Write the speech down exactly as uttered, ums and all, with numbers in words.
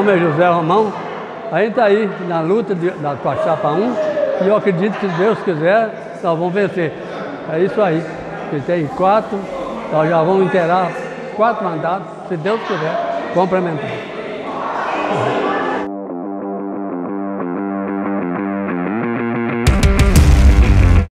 nome é José Romão. A gente está aí na luta de, da, com a chapa um e eu acredito que, se Deus quiser, nós vamos vencer. É isso aí. Que tem quatro, nós já vamos inteirar quatro mandatos, se Deus quiser, complementar.